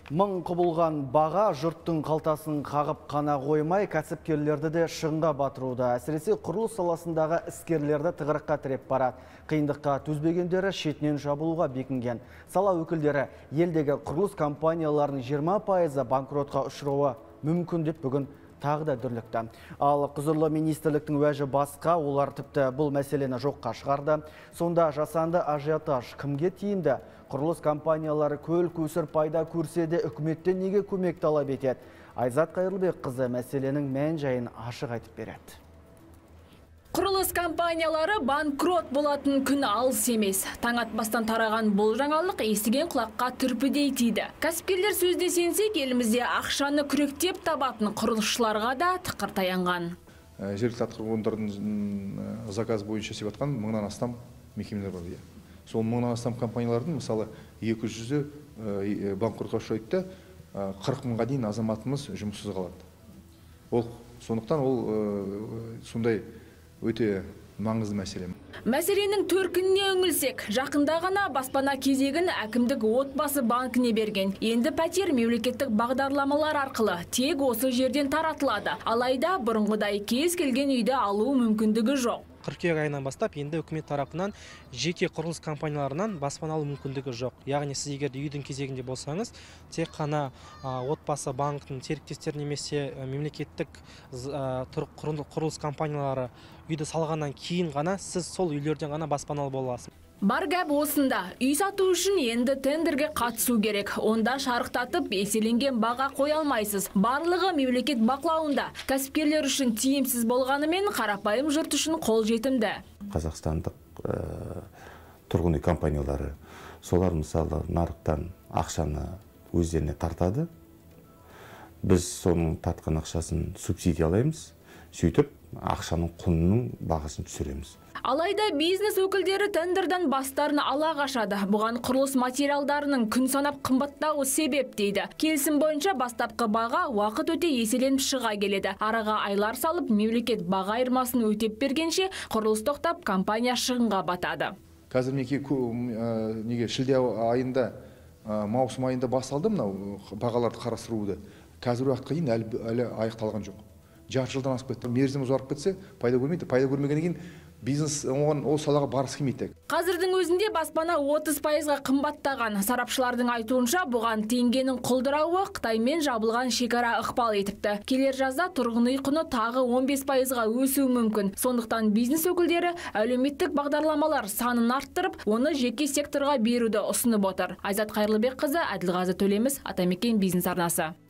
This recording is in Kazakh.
Мың құбылған баға жұрттың қалтасын қағып қана қоймай, кәсіпкерлерді де шығынға батыруда. Әсіресе құрылыс саласындағы іскерлерді тығырыққа тіреп барады. Қиындыққа төзбегендері шетінен жабылуға бекінген. Сала өкілдері елдегі құрылыс компанияларының 20% банкротқа ұшырауы мүмкін деп бүгін тағы да дүрлікті. Ал құзырлы министрліктің уәжі басқа, олар тіпті бұл мәселені жоққа шығарды. Сонда жасанды ажиотаж кімге тиімді? Құрылыс компаниялары көл көсір пайда көрсе де үкіметтен неге көмек талап етеді? Айзат Қайырлыбекқызы мәселенің мән-жайын ашық айтып береді. Құрылыс компаниялары банкрот болатын күн алыс емес. Таң атпастан тараған бұл жаңалық естіген құлаққа түрпідей тиді. Кәсіпкерлер сөзде сенсек, елімізде ақшаны күректеп табатын құрылысшыларға да тықыр таянған. Жергілікті атқару органдарының заказ бойынша істеп жатқан 1000-нан астам мекемелер бар. Сол 1000-нан астам компаниялардың мысалы 200-і банкротқа ұшырайды, 40 мыңға дейін азаматымыз жұмыссыз қалады. Сондықтан ол сондай өте маңызды мәселе. Мәселенің төркініне үңілсек, жақында ғана баспана кезегін әкімдік отбасы банкіне берген. Енді пәтер мемлекеттік бағдарламалар арқылы тек осы жерден таратылады. Алайда бұрынғыдай кез келген үйді алу мүмкіндігі жоқ. Қыркүйек айынан бастап енді үкімет тарапынан жеке құрылыс компанияларынан баспана алу мүмкіндігі жоқ. Яғни сіз егер үйдің кезегінде болсаңыз, тек қана отбасы банктің серіктестері немесе мемлекеттік құрылыс компаниялары үйді салғаннан кейін ғана сіз сол үйлерден ғана баспаналы боласыз. Бар гәп осында. Үй сату үшін енді тендерге қатысу керек. Онда шарықтатып еселенген баға қоя алмайсыз. Барлығы мемлекет бақылауында. Кәсіпкерлер үшін тиімсіз болғанымен қарапайым жұрт үшін қолжетімді. Қазақстандық тұрғын үй компаниялары солар мысалы нарықтан ақшаны өздеріне тартады. Біз соның тартқан ақшасын субсидиялаймыз. Сөйтіп ақшаның құнының бағасын түсіреміз. Алайда бизнес өкілдері тендердан бастарын ала қашады. Бұған құрылыс материалдарының күн санап қымбаттауы себеп дейді. Келісім бойынша бастапқы баға уақыт өте еселеніп шыға келеді. Араға айлар салып, мемлекет баға айырмасын өтеп бергенше құрылыс тоқтап, компания шығынға батады. Қазір неге шілде айында, маусым айында басталды мынау бағаларды қарастыруды. Қазір уақытқа дейін әлі аяқталған жоқ. Жарты жылдан асып кетті. Мерзімі ұзарып кетсе, пайда көрмейді. Пайда көрмегеннен кейін бизнес ол салаға барғысы келмейді. Қазірдің өзінде баспана 30%-ға қымбаттаған. Сарапшылардың айтуынша, бұған теңгенің құлдырауы Қытаймен жабылған шекара ықпал етіпті. Келер жазда тұрғын үй құны тағы 15%-ға өсуі мүмкін. Сондықтан бизнес өкілдері әлеуметтік бағдарламалар санын арттырып, оны жеке секторға беруді ұсынып отыр. Айзат Қайырлыбекқызы, Әділғазы Төлеміс, Атамекен бизнес арнасы.